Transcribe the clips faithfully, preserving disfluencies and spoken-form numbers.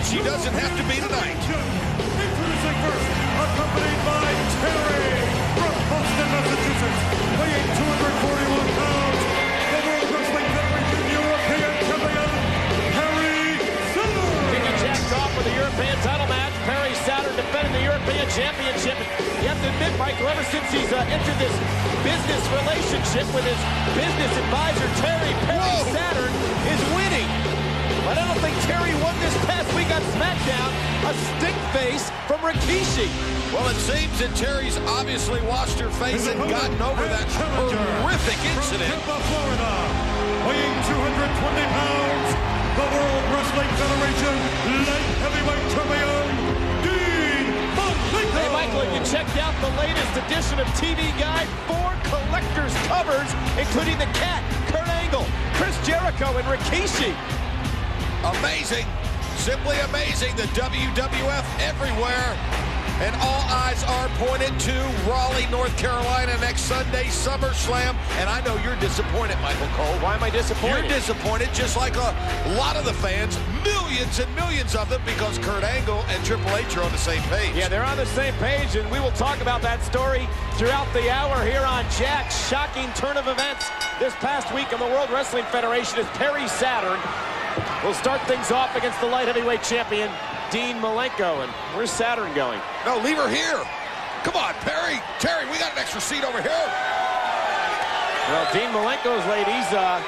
she doesn't have to be tonight. Introducing first, accompanied by Terry from Boston, Massachusetts, weighing two hundred forty-one pounds, the World Wrestling Federation European Champion, Perry Saturn. Kicking Jacked off with the European title match. Perry Saturn defending the European Championship. You have to admit, Michael, ever since he's uh, entered this business relationship with his business advisor, Terry, Perry Whoa. Saturn is winning. But I don't think Terry won this past week on SmackDown. A stink face from Rikishi. Well, it seems that Terry's obviously washed her face and gotten over that horrific incident. From Tampa, Florida, weighing two hundred twenty pounds, the World Wrestling Federation light heavyweight champion, Dean Malenko. Hey, Michael, if you checked out the latest edition of T V Guide, four collector's covers, including the Cat, Kurt Angle, Chris Jericho, and Rikishi. Amazing, simply amazing. The W W F everywhere, and all eyes are pointed to Raleigh, North Carolina next Sunday, SummerSlam. And I know you're disappointed, Michael Cole. Why am I disappointed? You're disappointed, just like a lot of the fans, millions and millions of them, because Kurt Angle and Triple H are on the same page. Yeah, they're on the same page, and we will talk about that story throughout the hour here on Jacked. Shocking turn of events this past week in the World Wrestling Federation as Perry Saturn will start things off against the light heavyweight champion, Dean Malenko. And where's Saturn going? No, leave her here. Come on, Perry. Terry, we got an extra seat over here. Well, Dean Malenko's ladies, uh,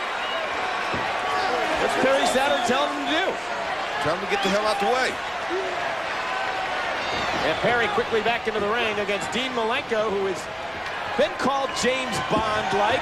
what's Perry Saturn telling him to do? Tell him to get the hell out the way. And Perry quickly back into the ring against Dean Malenko, who has been called James Bond-like.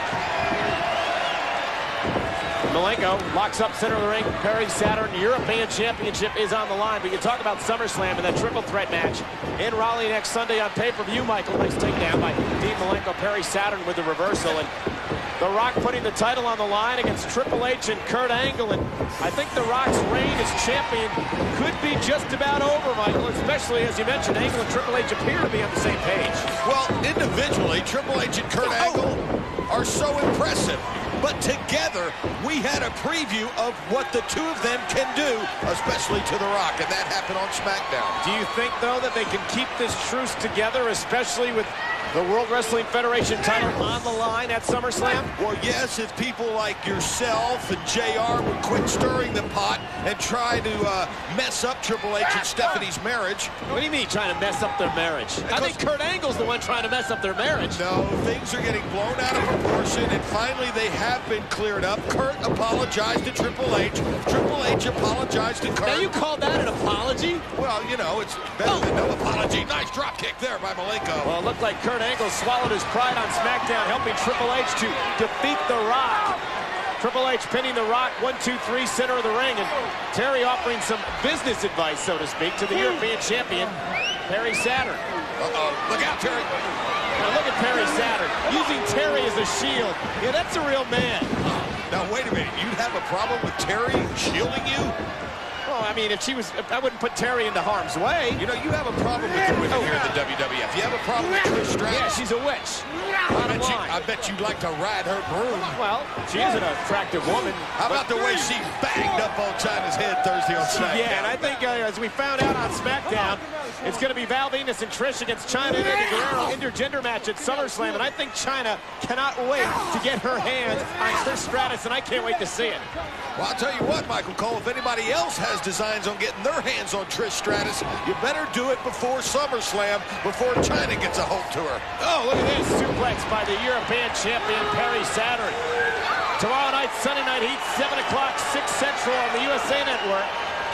Malenko locks up center of the ring. Perry Saturn, European Championship is on the line. But you talk about SummerSlam and that triple threat match in Raleigh next Sunday on pay-per-view, Michael. Nice takedown by Dean Malenko. Perry Saturn with the reversal. And The Rock putting the title on the line against Triple H and Kurt Angle. And I think The Rock's reign as champion could be just about over, Michael, especially as you mentioned, Angle and Triple H appear to be on the same page. Well, individually, Triple H and Kurt Angle are so impressive. But together, we had a preview of what the two of them can do, especially to The Rock, and that happened on SmackDown. Do you think, though, that they can keep this truce together, especially with the World Wrestling Federation title on the line at SummerSlam? Well, yes, if people like yourself and J R would quit stirring the pot and try to uh, mess up Triple H and Stephanie's marriage. What do you mean trying to mess up their marriage? Because I think Kurt Angle's the one trying to mess up their marriage. No, things are getting blown out of proportion, and finally they have been cleared up. Kurt apologized to Triple H. Triple H apologized to Kurt. Now you call that an apology? Well, you know, it's better oh. than no apology. Nice drop kick there by Malenko. Well, it looked like Kurt Angle swallowed his pride on SmackDown, helping Triple H to defeat The Rock. Triple H pinning The Rock, one, two, three, center of the ring, and Terry offering some business advice, so to speak, to the European champion, Perry Saturn. Uh-oh, look out, Terry. Now look at Perry Saturn, using Terry as a shield. Yeah, that's a real man. Now, wait a minute, you'd have a problem with Terry shielding you? Well, I mean, if she was, if I wouldn't put Terry into harm's way. You know, you have a problem with her women here in the W W F. You have a problem with Trish Stratus. Yeah, she's a witch. I bet, you, I bet you'd like to ride her broom. Well, she is an attractive woman. How about the way she banged up on Chyna's head Thursday on SmackDown? Yeah, and I think uh, as we found out on SmackDown, it's going to be Val Venus and Trish against Chyna and Eddie Guerrero intergender match at SummerSlam, and I think Chyna cannot wait to get her hands on Trish Stratus, and I can't wait to see it. Well, I'll tell you what, Michael Cole, if anybody else has designs on getting their hands on Trish Stratus, you better do it before SummerSlam, before Chyna gets a hold to her. Oh, look at this suplex by the European champion, Perry Saturn. Tomorrow night, Sunday Night Heat, seven o'clock, six Central on the U S A Network.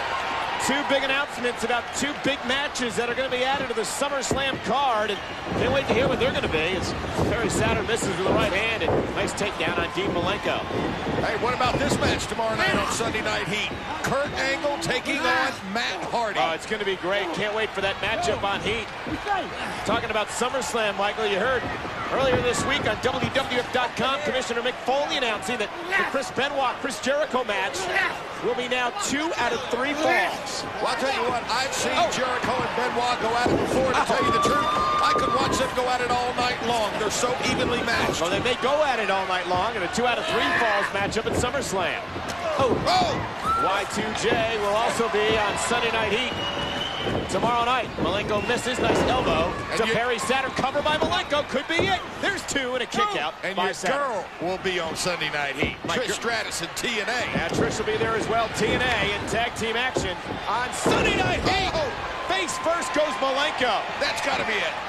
Two big announcements about two big matches that are going to be added to the SummerSlam card. And can't wait to hear what they're going to be as Perry Saturn misses with the right hand. And nice takedown on Dean Malenko. Hey, what about this match tomorrow night on Sunday Night Heat? Kurt Angle taking on Matt Hardy. Oh, it's going to be great. Can't wait for that matchup on Heat. Talking about SummerSlam, Michael, you heard earlier this week on W W F dot com, Commissioner Mick Foley announcing that the Chris Benoit, Chris Jericho match will be now two out of three falls. Well, I'll tell you what, I've seen oh. Jericho and Benoit go at it before. To oh. tell you the truth, I could watch them go at it all night long. They're so evenly matched. Well, they may go at it all night long in a two out of three falls matchup at SummerSlam. Oh, Oh! Y two J will also be on Sunday Night Heat tomorrow night. Malenko misses, nice elbow And to you, Perry Saturn, cover by Malenko, could be it. There's two and a kick out and by your Saturn. girl will be on Sunday Night Heat. My Trish girl. Stratus and T N A. Yeah, Trish will be there as well. T N A in tag team action on Sunday Night Heat. Oh. Face first goes Malenko. That's got to be it.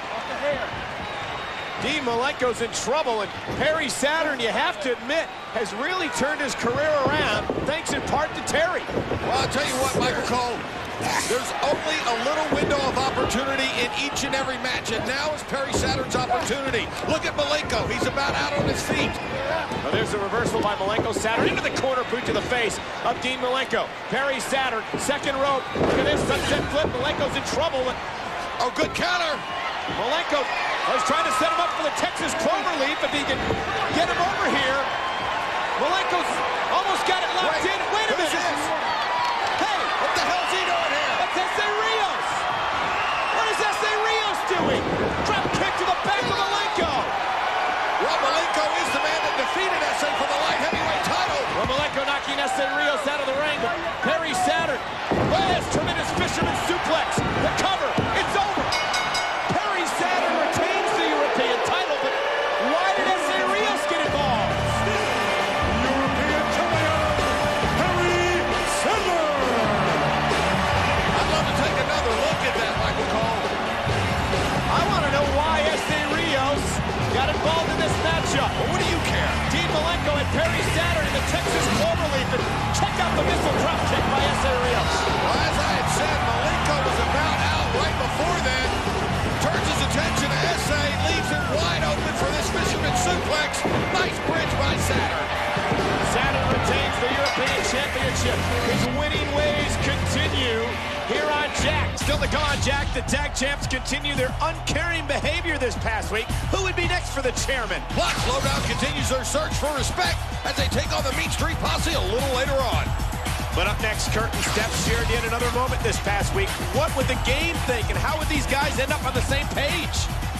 Dean Malenko's in trouble, and Perry Saturn, you have to admit, has really turned his career around, thanks in part to Terry. Well, I'll tell you what, Michael Cole, there's only a little window of opportunity in each and every match, and now is Perry Saturn's opportunity. Look at Malenko. He's about out on his feet. Well, there's a reversal by Malenko. Saturn into the corner, boot to the face of Dean Malenko. Perry Saturn, second rope. Look at this sunset flip. Malenko's in trouble. Oh, good counter. Malenko was trying to set him up for the Texas Cloverleaf if he can get him over here. Malenko's almost got it locked Wait, in. Wait a who's minute. this? Hey, What the hell's he doing here? that's S A Rios. What is S A Rios doing? Drop kick to the back of Malenko. Well, Malenko is the man that defeated S A for the light heavyweight title. Well, Malenko knocking S A Rios out of the ring. Perry Saturn. Oh, yes, tremendous fisherman suplex. The cover. It's over. Perry Saturn retains the European title, but why did S A Rios get involved? European champion, Perry Saturn. I'd love to take another look at that, Michael Cole. I want to know why S A Rios got involved in this matchup. Well, what do you care? Dean Malenko and Perry Saturn in the Texas Cloverleaf. And check out the missile drop kick by S A Rios. Well, as I had said, Malenko was about out right before then. Turns his attention to S A, leaves it wide open for this fisherman suplex. Nice bridge by Saturn. Saturn retains the European Championship. His winning ways continue here on Jakked. Still to come on Jakked, the tag champs continue their uncaring behavior this past week. Who would be next for the chairman? Plus, Lowdown continues their search for respect as they take on the Meat Street Posse a little later on. But up next, Curtin Steps shared yet another moment this past week. What would the game think, and how would these guys end up on the same page?